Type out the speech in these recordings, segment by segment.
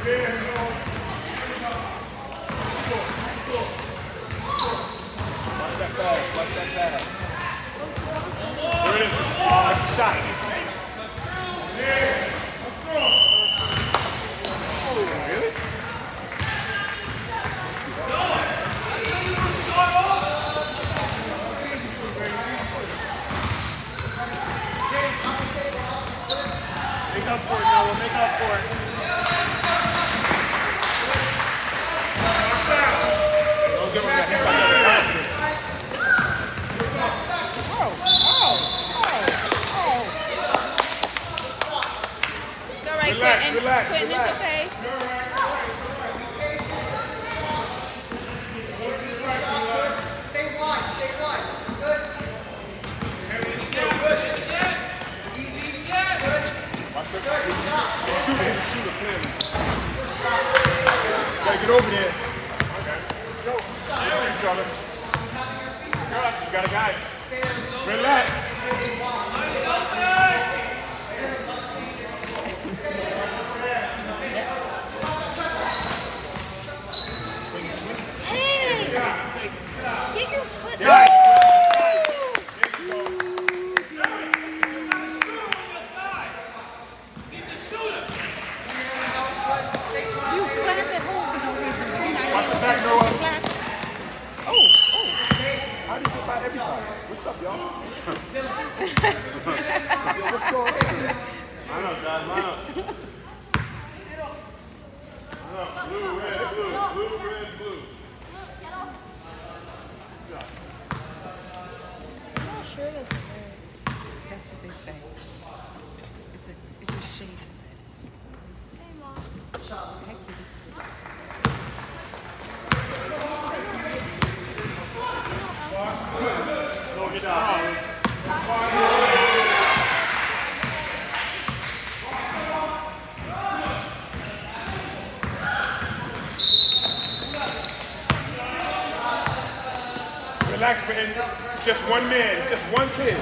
Relax, Quentin. It's just one man. It's just one kid.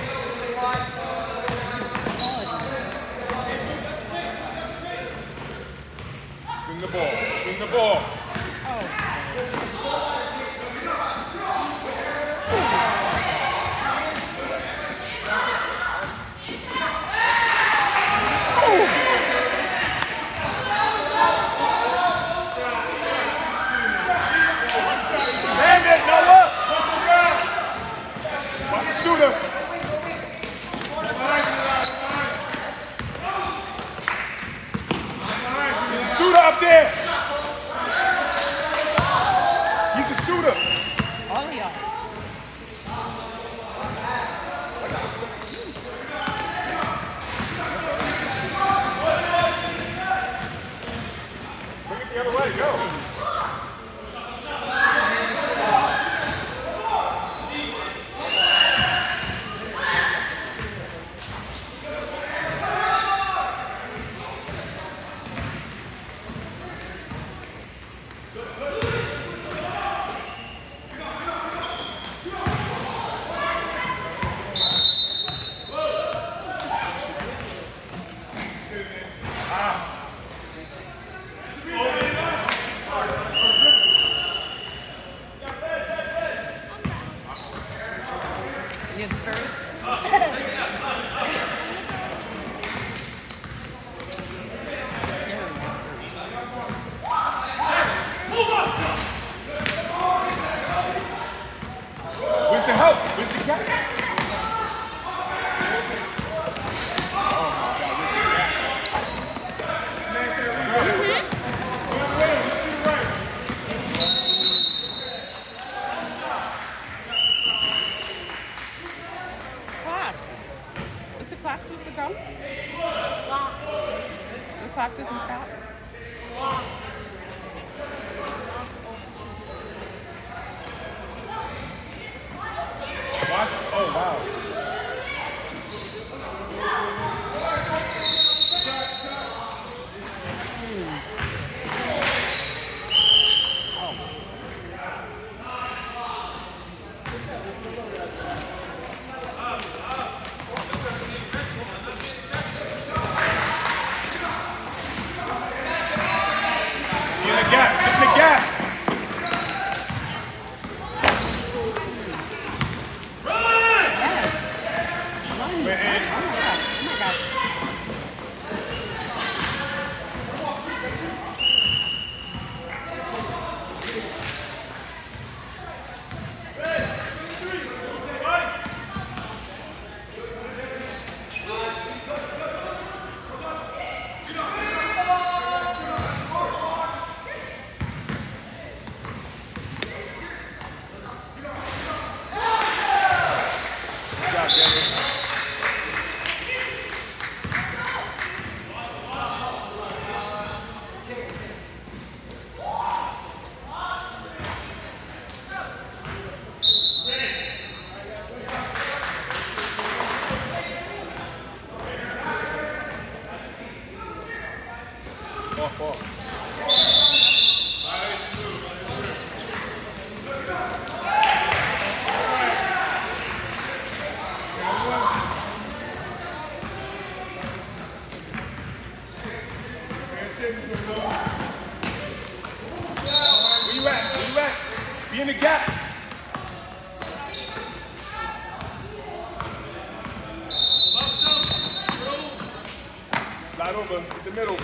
Swing the ball. Swing the ball. Up there. He's a shooter. All of y'all. Bring it the other way. Go. Ball. Where you at? Where you at? Be in the gap. Slide over, hit the middle.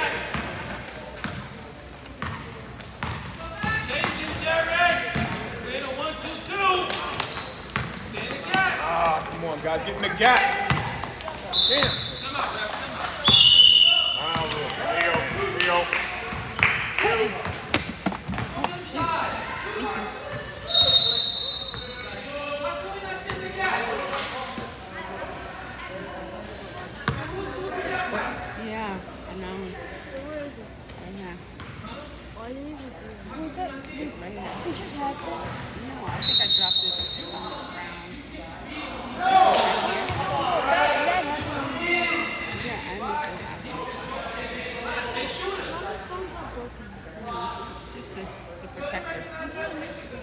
Ah, come on, guys, get in the gap. Damn. Rio. Yeah, I know. Where is it? Right here. Oh, I didn't even see it. Right here. It just happened. No, I think I dropped it on the ground. That happened. Yeah, I understand. My phone got broken. It's just this, the protector. I'm hearing this again.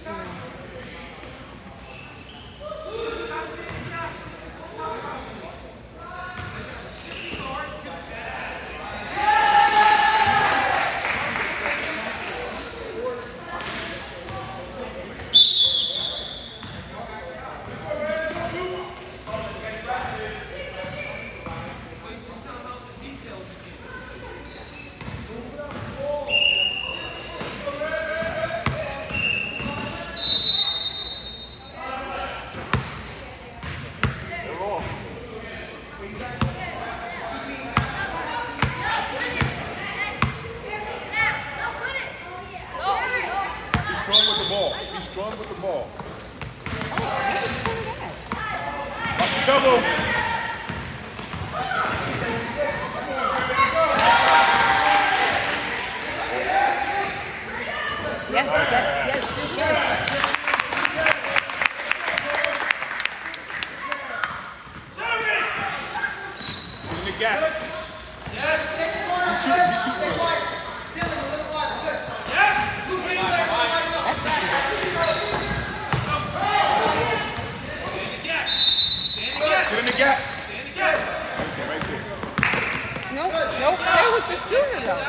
Be strong with the ball. Oh, Watch the double. yes. In the gaps. You shoot. Get in the gap. Right there. No, play with the shooter though.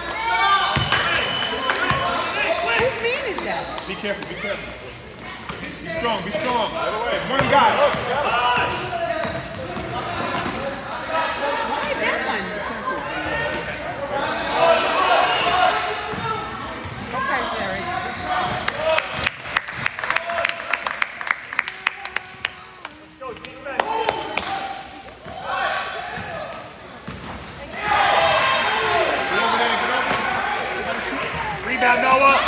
Whose man is that? Be careful. Be strong. One guy. Why that one? Okay, Jerry. Rebound, Noah.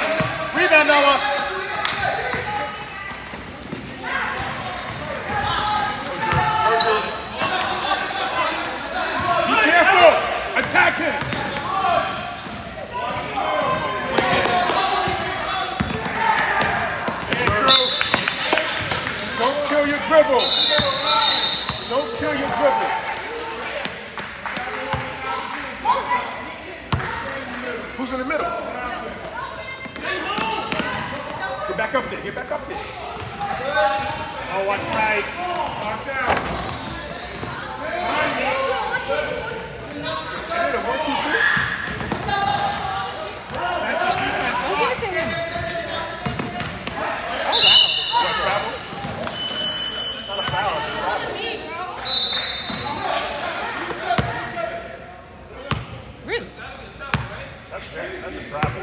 Be careful. Attack him. Don't kill your dribble. Who's in the middle? Get back up there. Oh, watch right. Watch out. 1, 2, 3. Go give it to him. Oh, wow. What, travel? Not a foul. Really? That's a travel.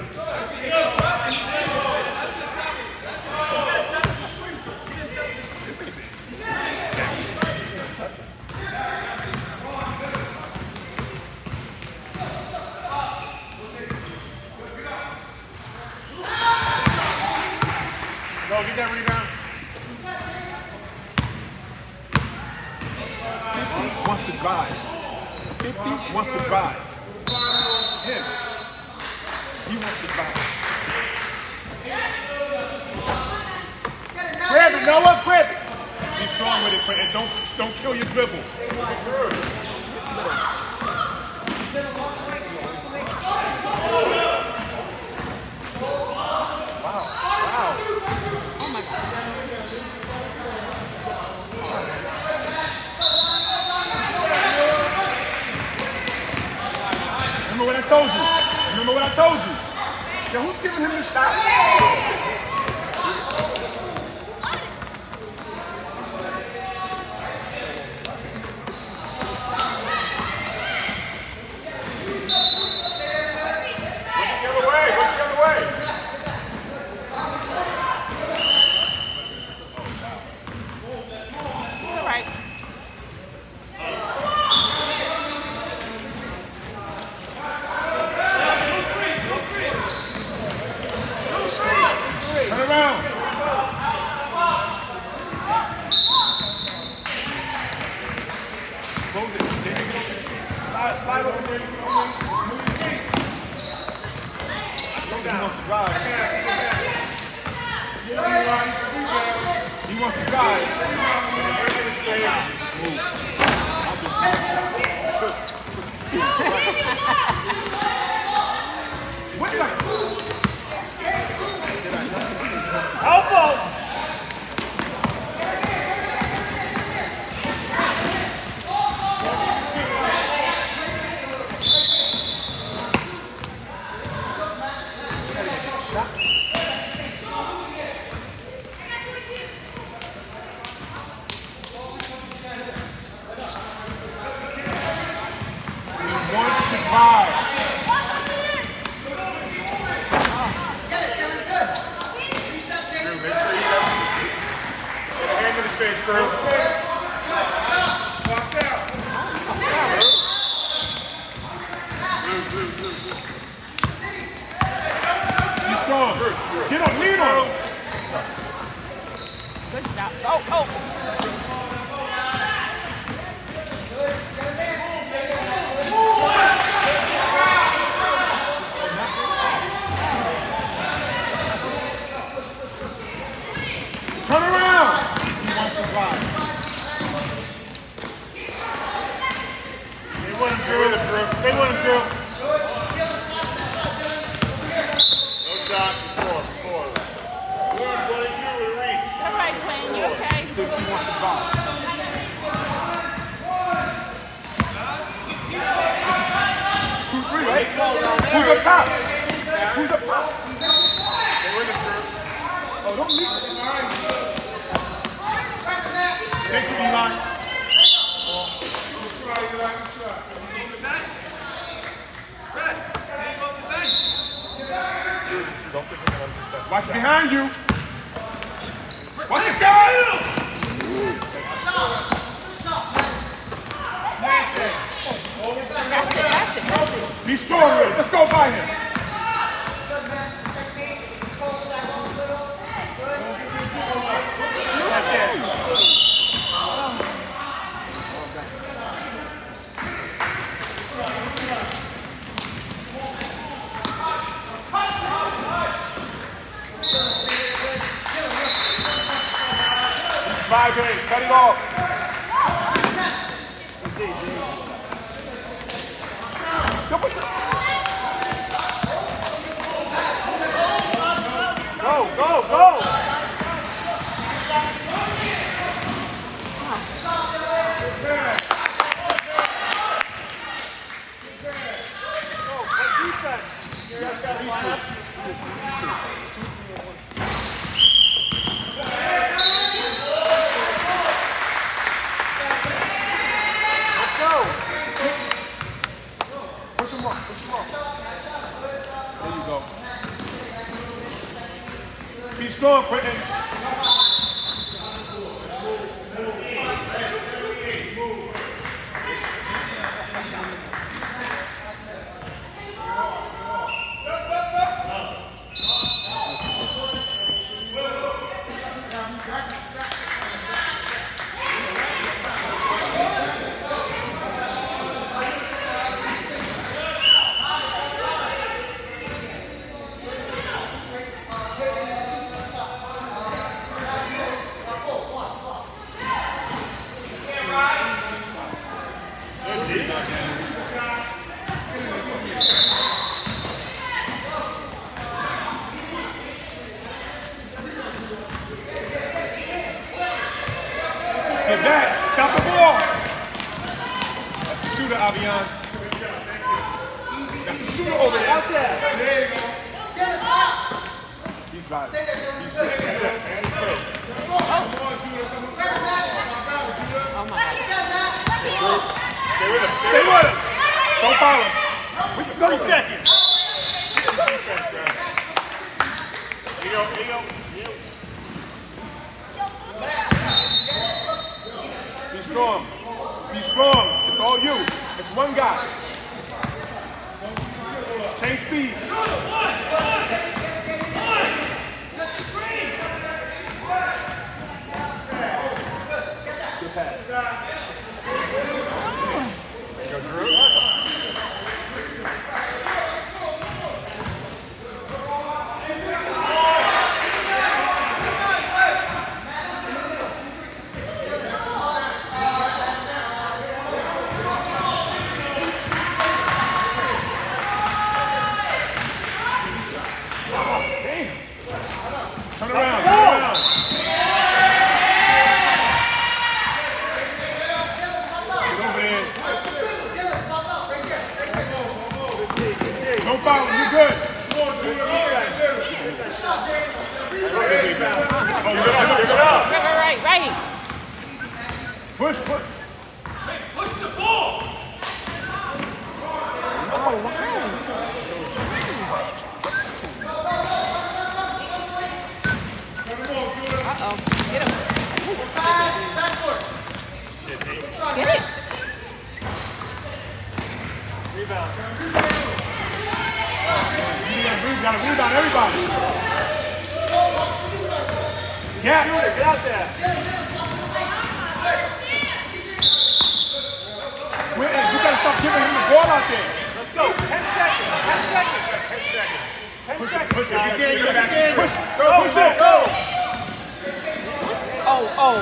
Go, get that rebound. 50 wants to drive. 50 wants to drive. Him. He wants to drive. Grab it, Noah, grab it. Be strong with it, and don't kill your dribble. Remember what I told you. Remember what I told you. Yo, who's giving him the shot? Get up, lean on him. Good job. Oh. Turn around. He wants to drive. They want him through. They want him through. No shot before. 122 with a reach. All right, Quinn, you okay? He wants to drive. Two, three, right? Who's up top? Who's up top? They win it through. Oh, don't leave. Thank you, Eli. Watch behind you. Watch it, guys! Be strong with it. Let's go by him. Right there. Vibrate, cut it off. Go. Push him off. There you go. Be strong, Quentin. shooter over there. Out there. There you go. He's driving. He's shooting. Oh my God. Stay with him. Stay with him. Don't foul him. We can go 30 seconds. Here you go. Here you go. Be strong. Be strong. It's all you. It's one guy. Change speed. Good pass. There you go, Drew. Turn around, turn around. Get over there. Don't foul him, you're good. Oh, you're good up. Right. Push. Oh, wow. Uh-oh. Get him. Get it. Rebound. You gotta rebound everybody. Get out there. You gotta stop giving him the ball out there. Let's go. 10 seconds. 10 seconds. 10 seconds. 10 seconds. Push it. Push it. Go. Push it. Go. Oh.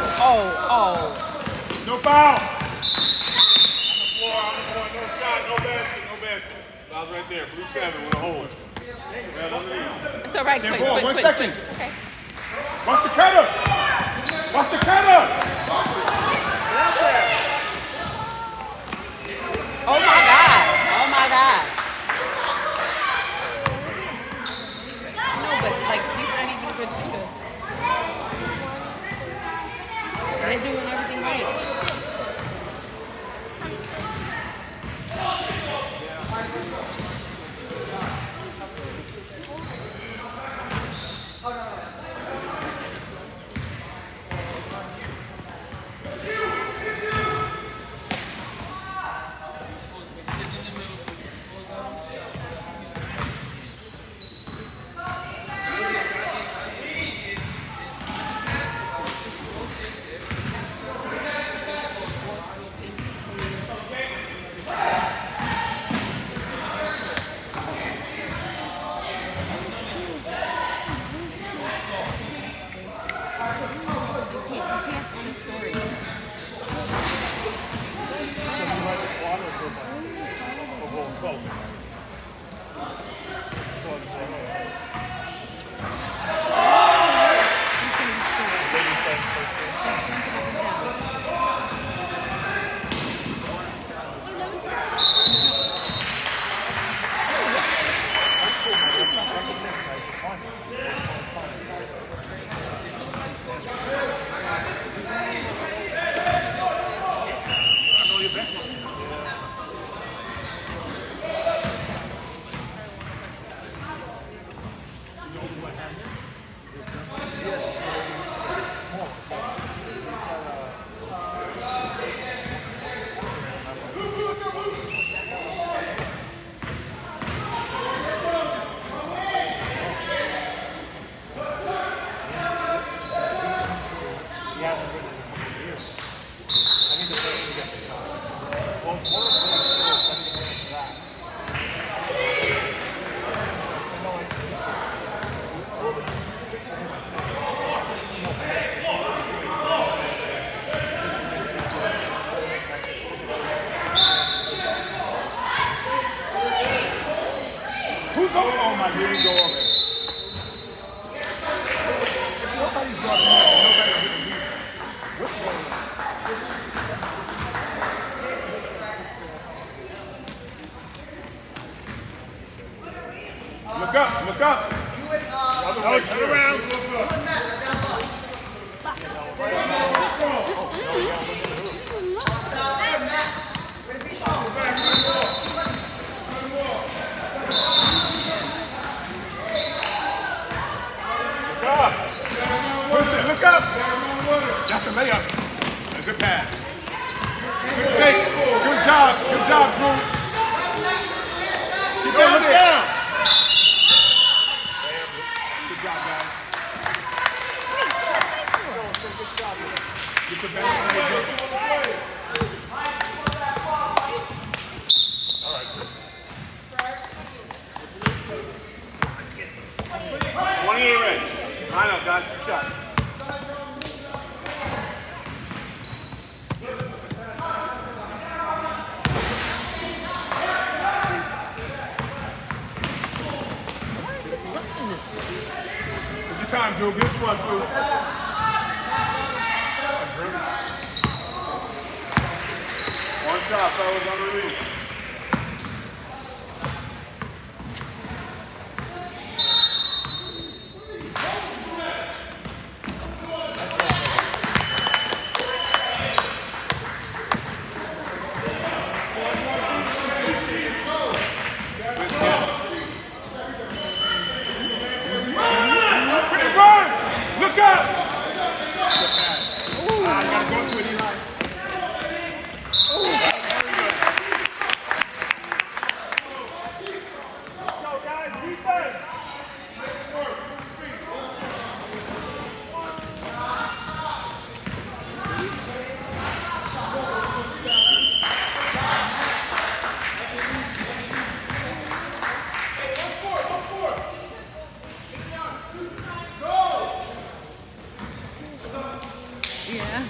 No foul. On the floor. No shot. No basket. Fouls right there. Blue 7 with a hold. It's all right, Stand quick, ball. quick, 1 quick, second. quick. Okay. Watch the cutter. Watch the cutter. Oh my God. No, but like he's not even a good shooter. They're doing everything right. Oh my, here we go already. Nobody's got nobody's getting beat. What's going on? Look up, look up. Oh, turn around. Push it, look up. That's a layup. A good pass. Good fake. Good job, Drew. Keep Down, it down. Good job, guys. Get the balance on the jump. All right. 28 ready. Line up, guys. 2 shots. Take your time, Drew. Get this one, Drew. One shot, fellas, on release. Look up! Good pass. You gotta go to it, Eli. Let's go, guys. Defense. Yeah.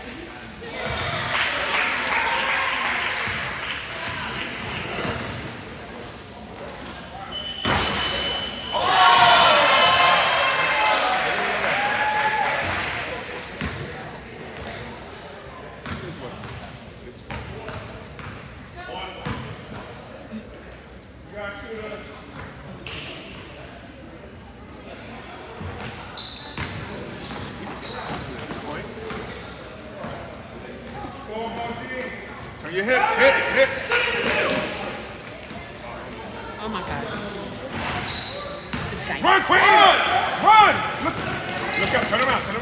Turn your hips. Oh my God. This guy. Run, Queen! Run! Look up, turn around.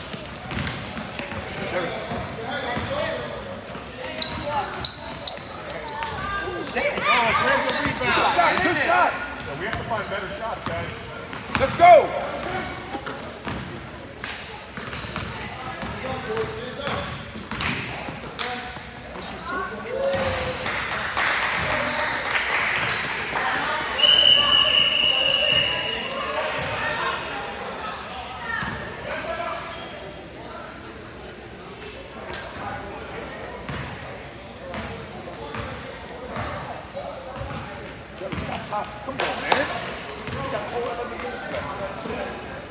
Good shot. So we have to find better shots, guys. Let's go. Come on, man. You got to hold up under this stuff.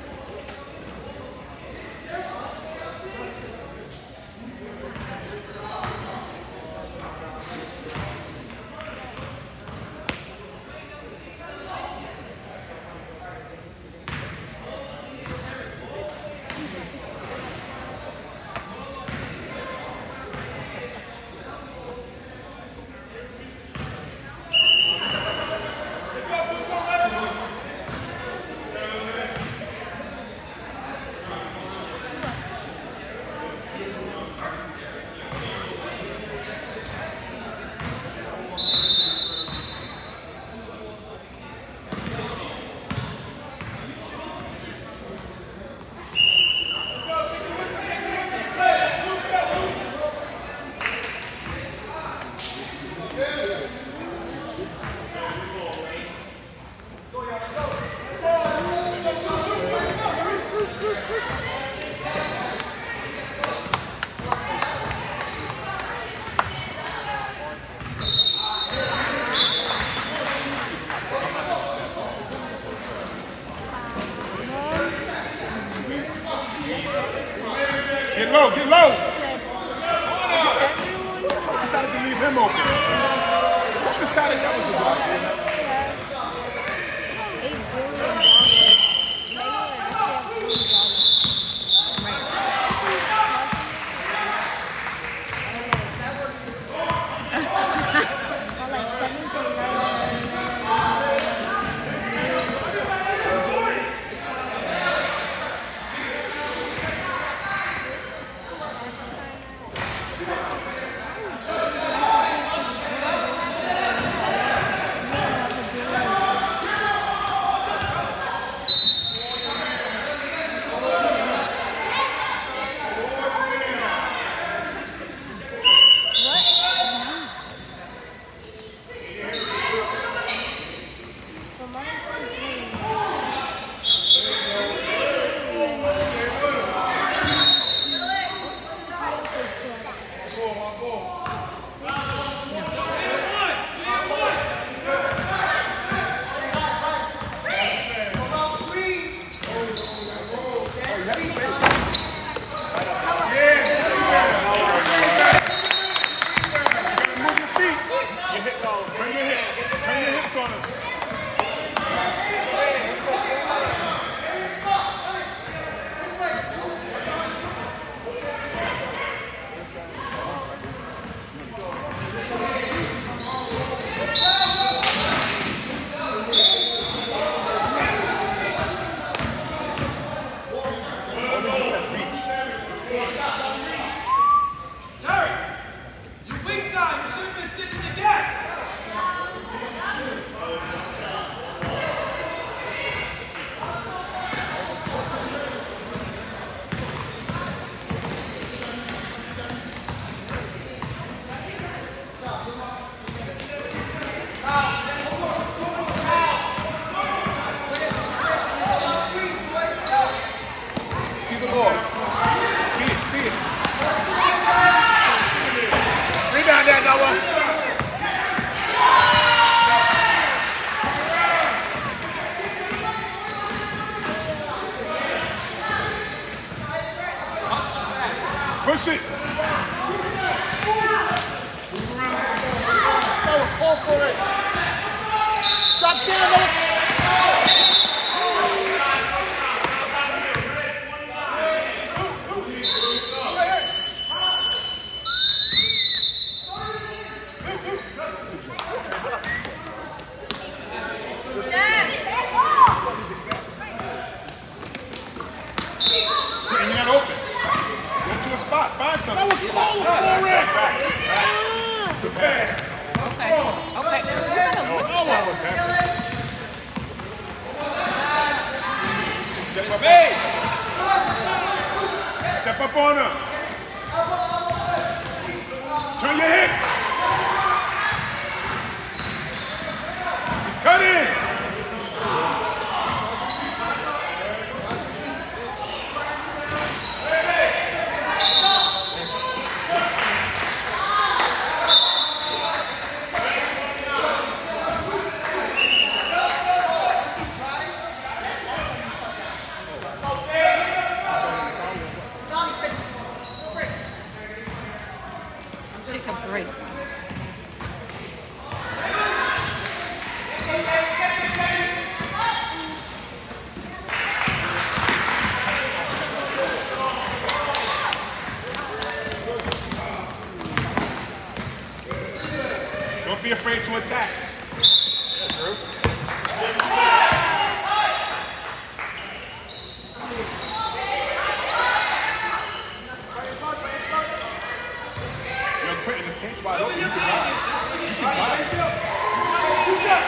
Get low. Said I decided to leave him open. What's the side of that was about? Push it. Go for it. Drop down. Getting that open. Go to a spot. Find something. Good pass. Step up. Hey! Step up on him. Turn your hips. He's cutting. Take a break. Don't be afraid to attack. You're quitting the paint's wide open. You can drive. You can drive.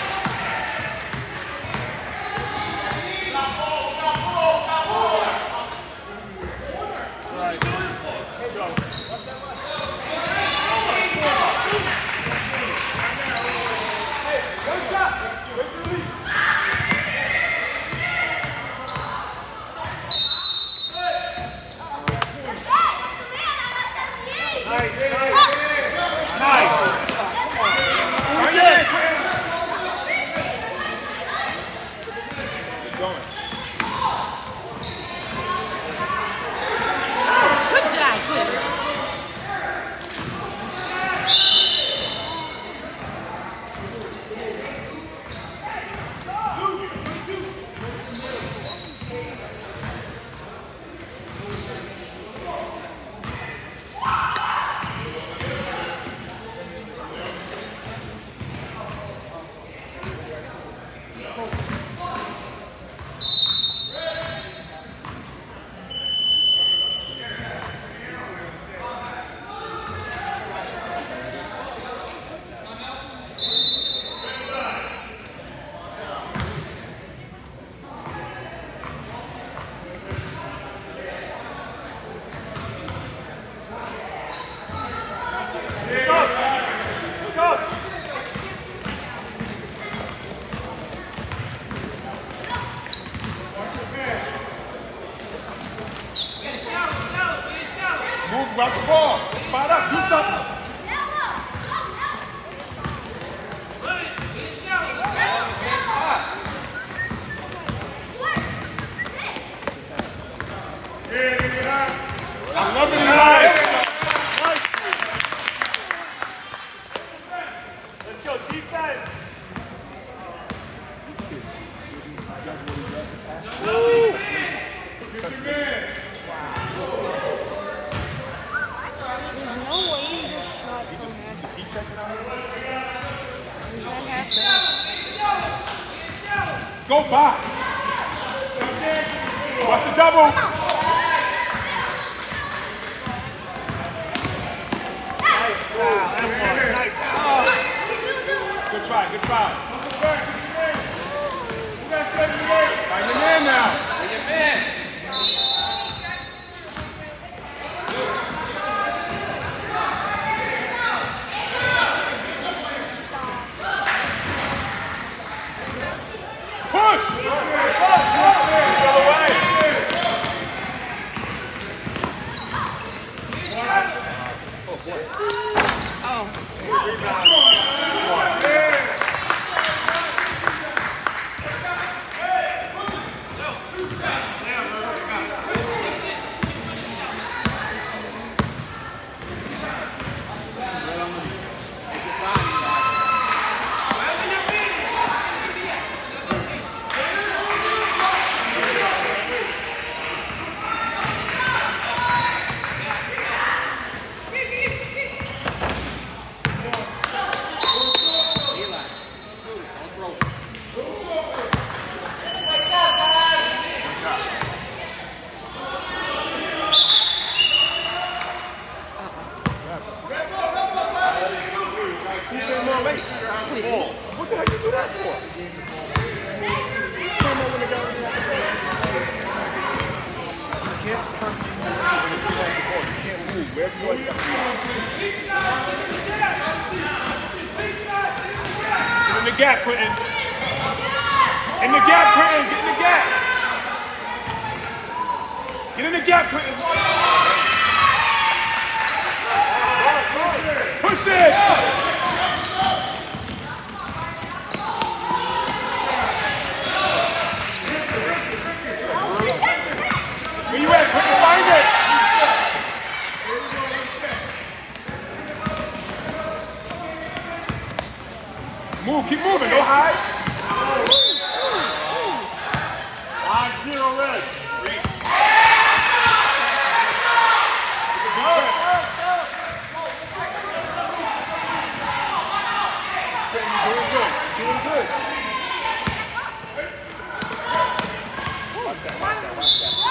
Good job, good. Move about the ball. Spot up. Do something. I love it. Let's go defense. There's no way you just shot from there. He checking out here. Go by. What's the double? Good try, good try. Find your man now. Find your man. Push! What the hell you do that for? Came over when the guy was at the ball. You can't turn when you have the ball. You can't move. Wherever you are, you have to sit in the gap, Quentin. In the gap, Quentin. Get in the gap. Get in the gap, Quentin. Push it. Where you at? Quentin, find it. Move, keep moving, don't hide. 5-0 red. Doing good, doing good. Watch that, watch that, watch that.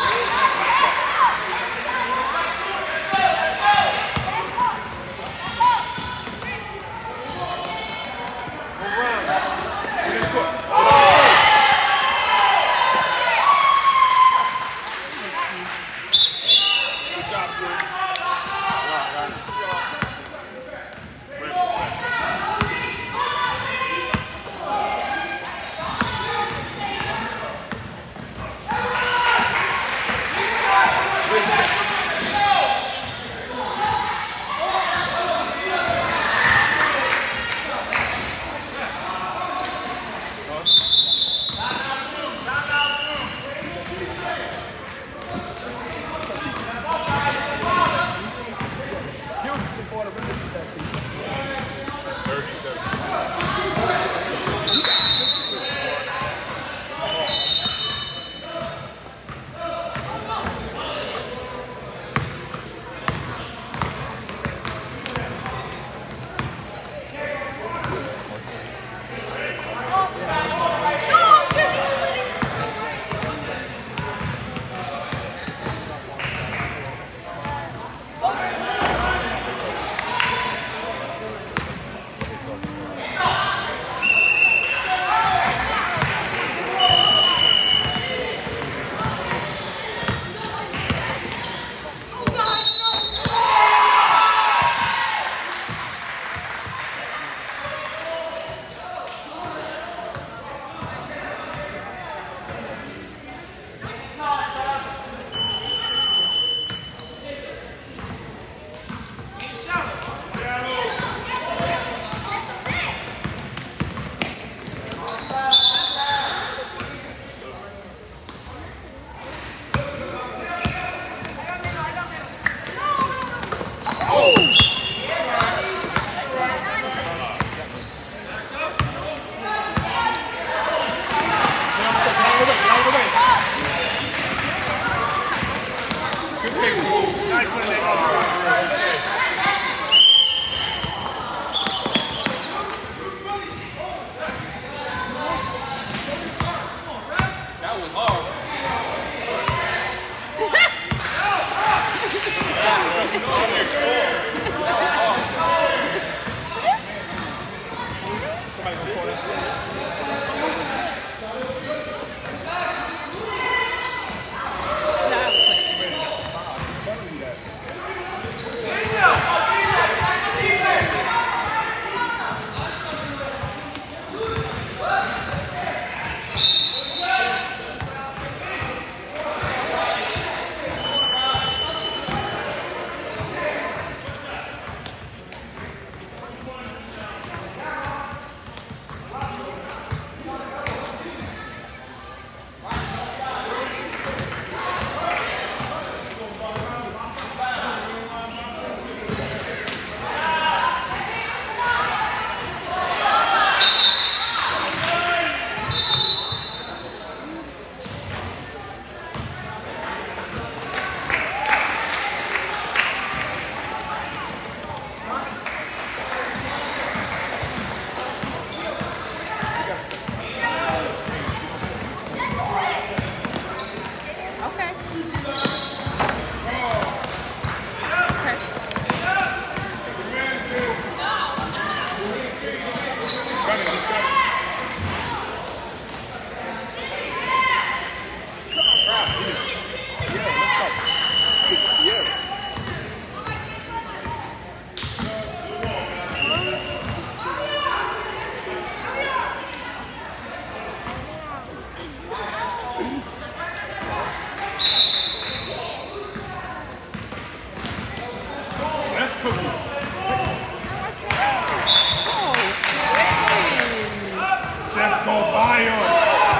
Zion.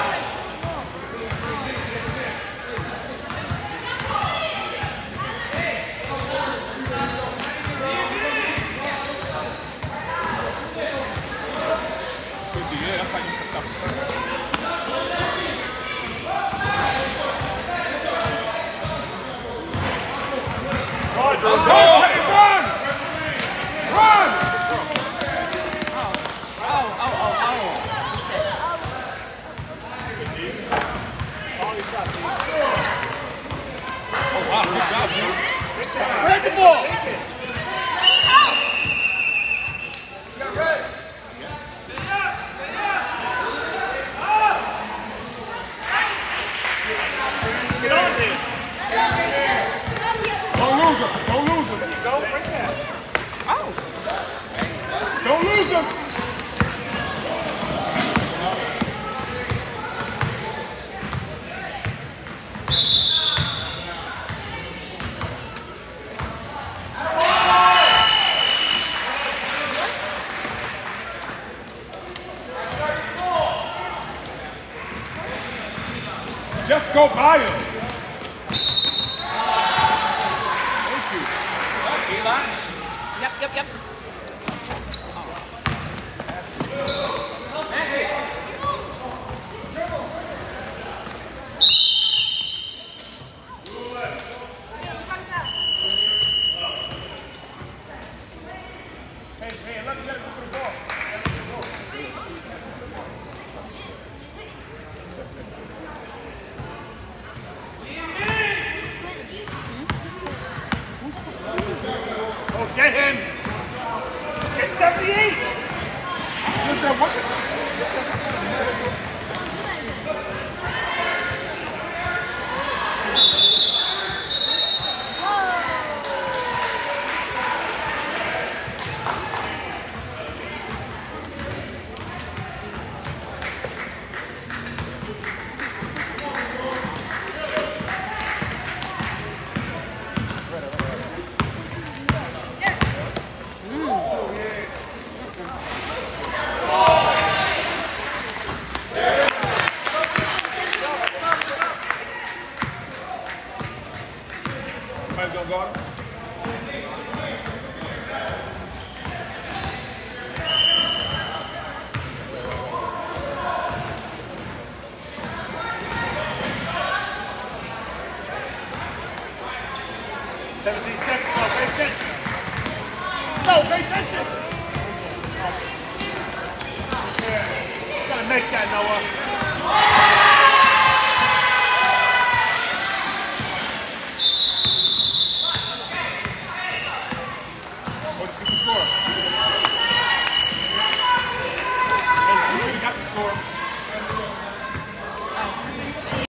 Yeah, that's how you put something. Run! Run! Oh, wow, good job, Jim. Break the ball! Get on there! Don't lose him. Don't lose him. Go, break that. Don't lose him. Just go by him. Thank you. Eli? Yep. Hey, let me go for the ball. Oh, get him! Get 78! Just that one. Somebody's gonna guard him. Pay attention. No, pay attention. Yeah. You gotta make that, Noah. What's the score? Hey, you already got the score.